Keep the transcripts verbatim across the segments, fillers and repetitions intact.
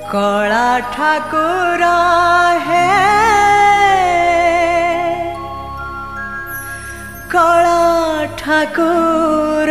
कला ठाकुर है कला ठाकुर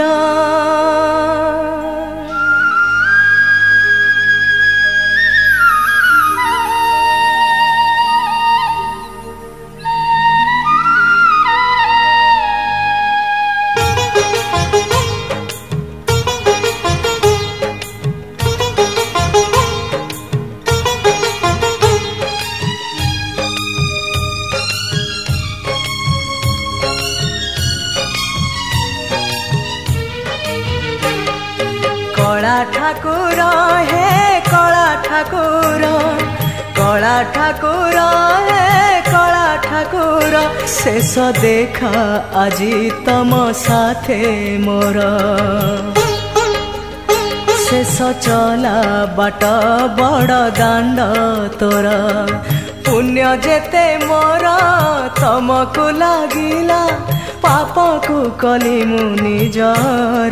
कला ठाकुर है कला ठाकुर कला ठाकुर है कला ठाकुर शेष देखा आजी तम साथे मोर शेष चला बाट बड़ दांड तोर पुण्य जेते मोर तमको लागिला पाप को कली मु निजर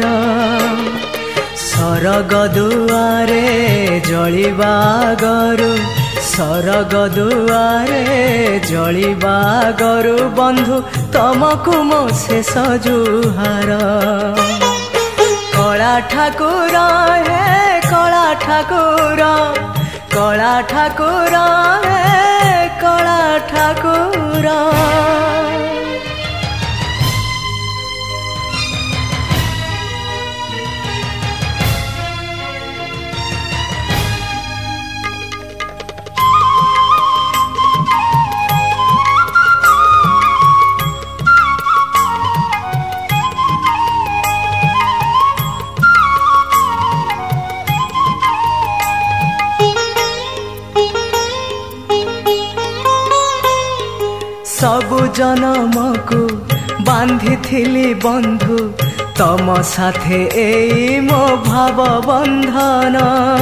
सरग दुआरे जलिबा गरु सरग दुआरे जलिबा गरु बंधु तमको मो शेष जुहार कला ठाकुर है कला ठाकुर कला ठाकुर है कला ठाकुर सबु जनम को बांधी थिली बंधु तम साथे एई मो भाव बंधन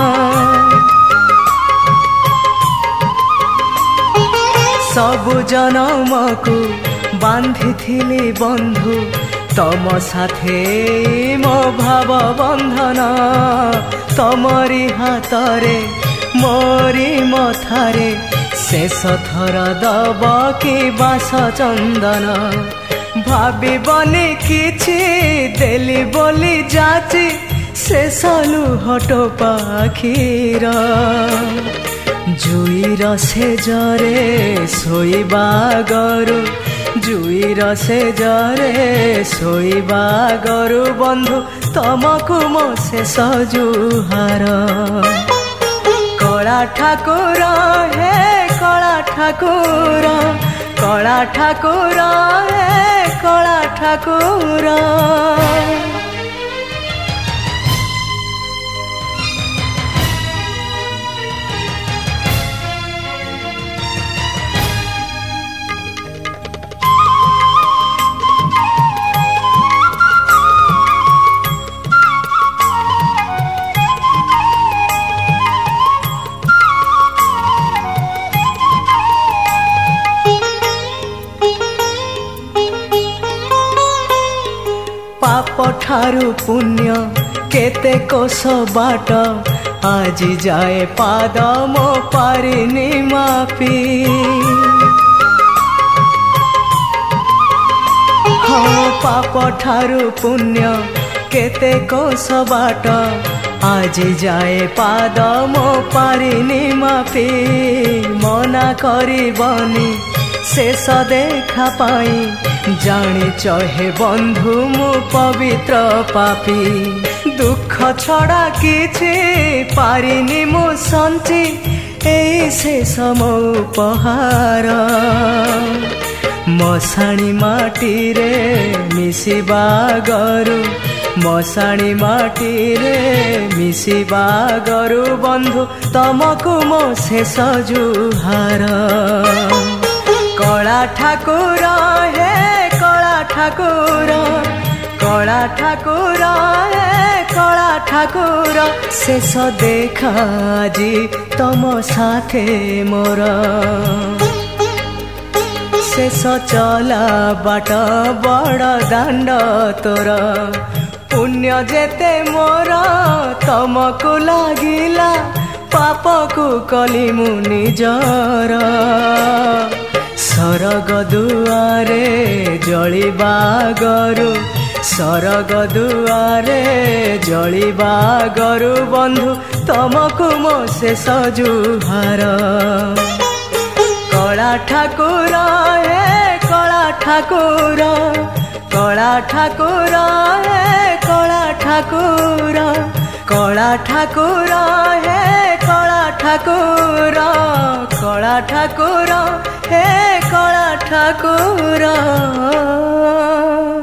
सबु जनम को बांधी थिली बंधु तम साथे एई मो भाव बंधन तमरी हातरे मोरी मथारे शेष थर दब कि बास चंदन भाभी बनी किछि देली बोली जाची शेष लुहटो पाखीर जुईर से जरे सोईबा गरु जुईर से जरे सोईबा गरु बंधु तमको मो शेष जुहार कला ठाकुर है कला ठाकुर कला ठाकुर है कला ठाकुर पाप ठारु पुण्य केते कोस बाट आज जाए पाद मो पारिनी मापी हाँ पाप ठारु पुण्य केते कोस बाट आज जाए पाद मो पारिनी मापी मना करिबनी शेष देखा पाई जानी चहे बंधु मु पवित्र पापी दुख छड़ा किछि पारिनी मु संची एई शेष मो उपहार मशाणी माटी रे मिसिबा गरु मशाणी माटी रे मिसिबा गरु बंधु तमको मो शेष जुहार कला ठाकुर है कला ठाकुर कला ठाकुर है कला ठाकुर शेष देखा जी तम साथे मोर शेष चला बाट बड़ दांड तोर पुण्य जेते मोर तमको लागिला पापकु कली मु निजर सरग दुआरे जलिबा गरु सरग दुआरे जलिबा गरु बंधु तमकु मो शेष जुहार कला ठाकुर हे कला ठाकुर कला ठाकुर हे कला ठाकुर कला ठाकुर हे कला ठाकुर कला ठाकुर हे कला ठाकुर।